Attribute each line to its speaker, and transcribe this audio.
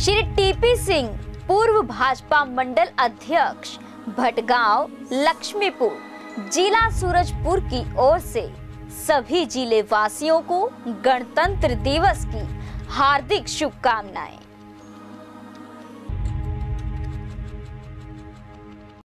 Speaker 1: Shri TP Singh, पूर्व भाजपा मंडल अध्यक्ष, भटगांव लक्ष्मीपुर, जिला सूरजपुर की ओर से सभी जिले वासियों को गणतंत्र दिवस की हार्दिक शुभकामनाएं।